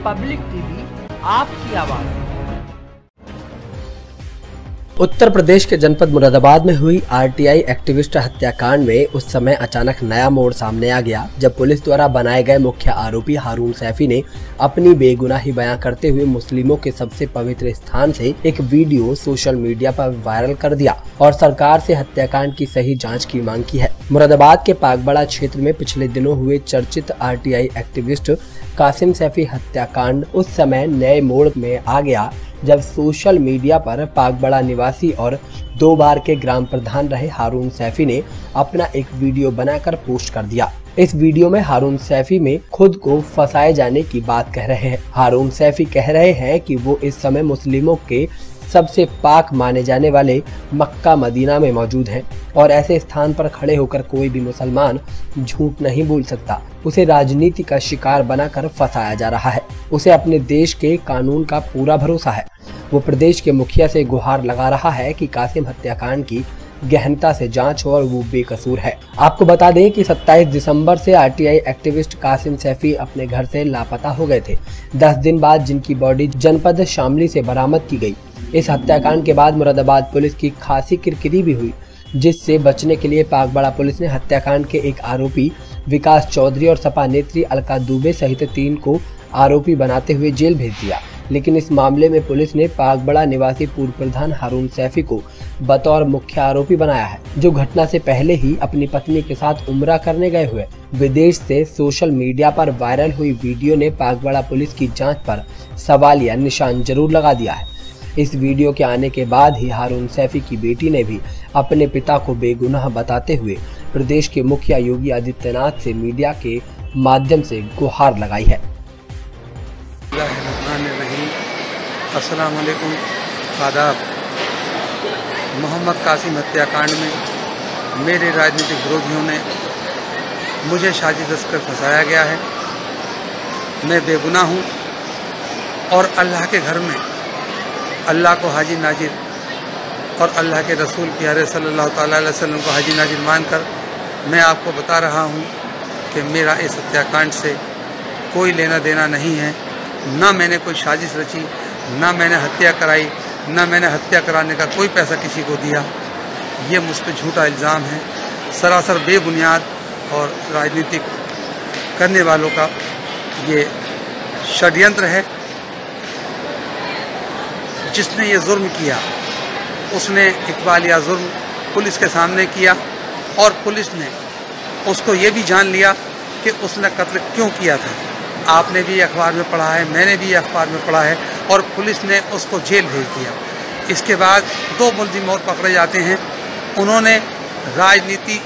Republic TV, आपकी आवाज। उत्तर प्रदेश के जनपद मुरादाबाद में हुई आरटीआई एक्टिविस्ट हत्याकांड में उस समय अचानक नया मोड़ सामने आ गया जब पुलिस द्वारा बनाए गए मुख्य आरोपी हारून सैफी ने अपनी बेगुनाही बयां करते हुए मुस्लिमों के सबसे पवित्र स्थान से एक वीडियो सोशल मीडिया पर वायरल कर दिया और सरकार से हत्याकांड की सही जांच की मांग की है। मुरादाबाद के पागबड़ा क्षेत्र में पिछले दिनों हुए चर्चित आरटीआई एक्टिविस्ट कासिम सैफी हत्याकांड उस समय नए मोड़ में आ गया जब सोशल मीडिया पर पागबड़ा निवासी और 2 बार के ग्राम प्रधान रहे हारून सैफी ने अपना एक वीडियो बनाकर पोस्ट कर दिया। इस वीडियो में हारून सैफी में खुद को फंसाए जाने की बात कह रहे हैं। हारून सैफी कह रहे हैं कि वो इस समय मुस्लिमों के सबसे पाक माने जाने वाले मक्का मदीना में मौजूद हैं और ऐसे स्थान पर खड़े होकर कोई भी मुसलमान झूठ नहीं बोल सकता। उसे राजनीति का शिकार बनाकर फंसाया जा रहा है। उसे अपने देश के कानून का पूरा भरोसा है। वो प्रदेश के मुखिया से गुहार लगा रहा है कि कासिम हत्याकांड की गहनता से जांच हो और वो बेकसूर है। आपको बता दें कि 27 दिसंबर से आरटीआई एक्टिविस्ट कासिम सैफी अपने घर से लापता हो गए थे। 10 दिन बाद जिनकी बॉडी जनपद शामली से बरामद की गई। इस हत्याकांड के बाद मुरादाबाद पुलिस की खासी किरकिरी भी हुई, जिससे बचने के लिए पागबड़ा पुलिस ने हत्याकांड के एक आरोपी विकास चौधरी और सपा नेत्री अलका दुबे सहित 3 को आरोपी बनाते हुए जेल भेज दिया। लेकिन इस मामले में पुलिस ने पागबड़ा निवासी पूर्व प्रधान हारून सैफी को बतौर मुख्य आरोपी बनाया है, जो घटना से पहले ही अपनी पत्नी के साथ उम्रा करने गए हुए विदेश से सोशल मीडिया पर वायरल हुई वीडियो ने पागबड़ा पुलिस की जांच पर सवालिया निशान जरूर लगा दिया है। इस वीडियो के आने के बाद ही हारून सैफी की बेटी ने भी अपने पिता को बेगुनाह बताते हुए प्रदेश के मुखिया योगी आदित्यनाथ से मीडिया के माध्यम से गुहार लगाई है। अस्सलाम वालेकुम, आदाब। मोहम्मद कासिम हत्याकांड में मेरे राजनीतिक विरोधियों ने मुझे साजिश कर फंसाया गया है। मैं बेगुनाह हूँ और अल्लाह के घर में अल्लाह को हाजी नाजिर और अल्लाह के रसूल प्यारे सल्लल्लाहु अलैहि वसल्लम को हाजी नाजिर मानकर मैं आपको बता रहा हूँ कि मेरा इस हत्याकांड से कोई लेना देना नहीं है। ना मैंने कोई साजिश रची, ना मैंने हत्या कराई, ना मैंने हत्या कराने का कोई पैसा किसी को दिया। ये मुझ पर झूठा इल्ज़ाम है, सरासर बेबुनियाद और राजनीतिक करने वालों का ये षड्यंत्र है। जिसने ये जुर्म किया उसने इकबालिया जुर्म पुलिस के सामने किया और पुलिस ने उसको ये भी जान लिया कि उसने कत्ल क्यों किया था। आपने भी अखबार में पढ़ा है, मैंने भी अखबार में पढ़ा है और पुलिस ने उसको जेल भेज दिया। इसके बाद 2 मुलजिम और पकड़े जाते हैं। उन्होंने राजनीति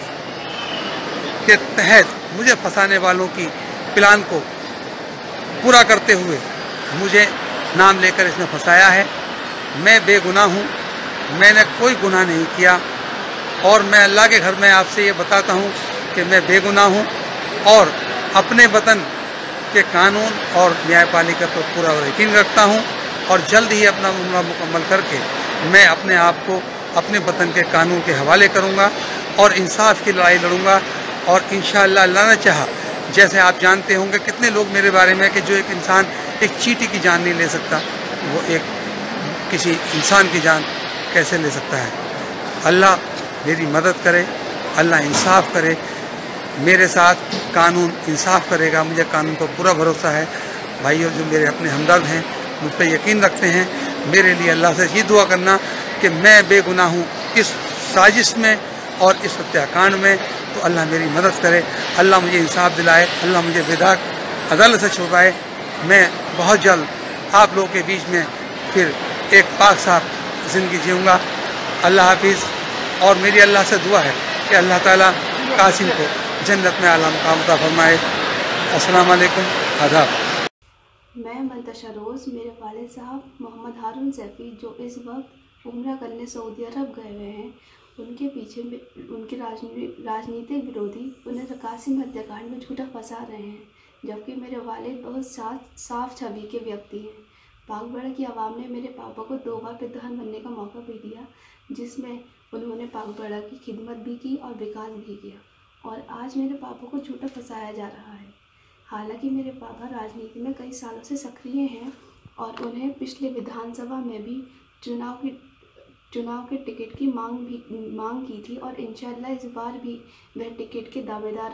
के तहत मुझे फंसाने वालों की प्लान को पूरा करते हुए मुझे नाम लेकर इसने फंसाया है। मैं बेगुनाह हूँ, मैंने कोई गुनाह नहीं किया और मैं अल्लाह के घर में आपसे ये बताता हूँ कि मैं बेगुनाह हूँ और अपने वतन के कानून और न्यायपालिका पर पूरा यकीन रखता हूँ और जल्द ही अपना उम्र मुकम्मल करके मैं अपने आप को अपने वतन के कानून के हवाले करूँगा और इंसाफ की लड़ाई लड़ूँगा। और इंशाअल्लाह अल्लाह ने चाहा, जैसे आप जानते होंगे कितने लोग मेरे बारे में कि जो एक इंसान एक चींटी की जान नहीं ले सकता, वो एक किसी इंसान की जान कैसे ले सकता है। अल्लाह मेरी मदद करे, अल्लाह इंसाफ करे, मेरे साथ कानून इंसाफ करेगा। मुझे कानून पर पूरा भरोसा है। भाइयों जो मेरे अपने हमदर्द हैं, मुझ पर यकीन रखते हैं, मेरे लिए अल्लाह से ये दुआ करना कि मैं बेगुनाह हूँ इस साजिश में और इस हत्याकांड में, तो अल्लाह मेरी मदद करे, अल्लाह मुझे इंसाफ दिलाए, अल्लाह मुझे बेदाग अदालत से छुड़वाए। मैं बहुत जल्द आप लोगों के बीच में फिर एक पाक साफ ज़िंदगी जीऊँगा। अल्लाह हाफिज़। और मेरी अल्लाह से दुआ है कि अल्लाह ताला कासिम को जन्नत में आला मुकाम अता फरमाए। अस्सलाम वालेकुम, आदाब। मैं मंतशा रोज़, मेरे वालिद साहब मोहम्मद हारून सैफी जो इस वक्त उम्रा करने सऊदी अरब गए हुए हैं, उनके पीछे उनके राजनीतिक विरोधी उन्हें कासिम हत्याकांड में झूठा फंसा रहे हैं, जबकि मेरे वालिद बहुत साफ छवि के व्यक्ति हैं। पागबड़ा की आवाम ने मेरे पापा को 2 बार प्रधान बनने का मौका भी दिया, जिसमें उन्होंने पागबड़ा की खिदमत भी की और विकास भी किया, और आज मेरे पापा को झूठा फंसाया जा रहा है। हालांकि मेरे पापा राजनीति में कई सालों से सक्रिय हैं और उन्हें पिछले विधानसभा में भी चुनाव के टिकट की मांग की थी और इंशाल्लाह इस बार भी वह टिकट के दावेदार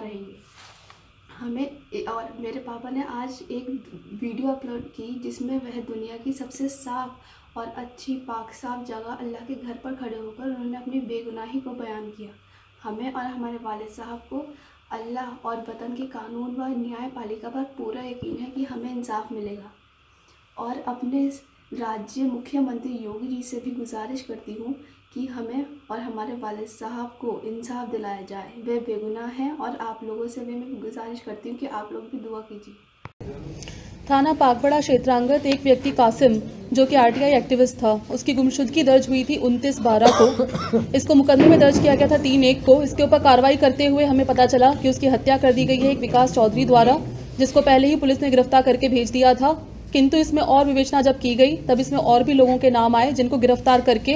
रहेंगे। मेरे पापा ने आज एक वीडियो अपलोड की जिसमें वह दुनिया की सबसे साफ और अच्छी पाक साफ जगह अल्लाह के घर पर खड़े होकर उन्होंने अपनी बेगुनाही को बयान किया। हमें और हमारे वालिद साहब को अल्लाह और वतन के कानून व न्यायपालिका पर पूरा यकीन है कि हमें इंसाफ मिलेगा और अपने राज्य मुख्यमंत्री योगी जी से भी गुजारिश करती हूँ कि हमें और हमारे वालिद साहब को इंसाफ दिलाया जाए। वे बेगुनाह हैं और आप लोगों से भी मैं गुजारिश करती हूँ कि आप लोग भी दुआ कीजिए। थाना पाकबड़ा क्षेत्रांगत एक व्यक्ति कासिम जो कि आरटीआई एक्टिविस्ट था, उसकी गुमशुदगी दर्ज हुई थी 29/12 को। इसको मुकदमे में दर्ज किया गया था 3/1 को। इसके ऊपर कार्रवाई करते हुए हमें पता चला कि उसकी हत्या कर दी गई है एक विकास चौधरी द्वारा, जिसको पहले ही पुलिस ने गिरफ्तार करके भेज दिया था। किंतु इसमें और विवेचना जब की गई तब इसमें और भी लोगों के नाम आए जिनको गिरफ्तार करके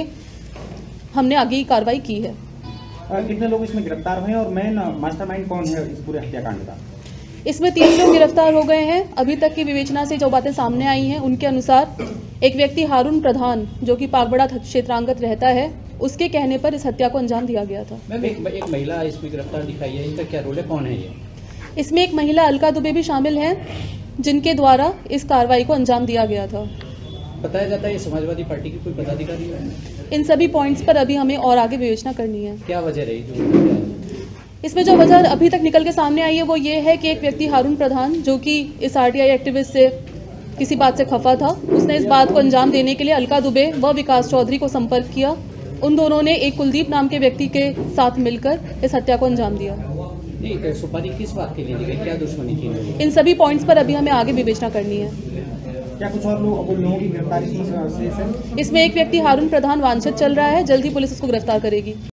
हमने आगे की कार्रवाई की है। कितने लोग इसमें गिरफ्तार हुए और मेन मास्टरमाइंड कौन है इस पूरे हत्याकांड का? इसमें 3 लोग गिरफ्तार हो गए हैं। अभी तक की विवेचना से जो बातें सामने आई हैं उनके अनुसार एक व्यक्ति हारून प्रधान जो कि पाकबड़ा क्षेत्रांगत रहता है, उसके कहने पर इस हत्या को अंजाम दिया गया था। मैम एक महिला इसमें गिरफ्तार दिखाई है, इनका क्या रोल है, कौन है ये? इसमें एक महिला अलका दुबे भी शामिल हैं जिनके द्वारा इस कार्रवाई को अंजाम दिया गया था। बताया जाता है ये समाजवादी पार्टी की कोई पदाधिकारी है। इन सभी पॉइंट्स पर अभी हमें और आगे विवेचना करनी है। क्या वजह रही जो इसमें जो वजह अभी तक निकल के सामने आई है वो ये है कि एक व्यक्ति हारून प्रधान जो कि इस आरटीआई एक्टिविस्ट से किसी बात से खफा था, उसने इस बात को अंजाम देने के लिए अलका दुबे व विकास चौधरी को संपर्क किया। उन दोनों ने एक कुलदीप नाम के व्यक्ति के साथ मिलकर इस हत्या को अंजाम दिया। नहीं, सुपारी किस बात के लिए दी गई, क्या दुश्मनी थी? इन सभी पॉइंट्स पर अभी हमें आगे विवेचना करनी है। क्या कुछ और लोगों की गिरफ्तारी? इसमें एक व्यक्ति हारून प्रधान वांछित चल रहा है, जल्द ही पुलिस उसको गिरफ्तार करेगी।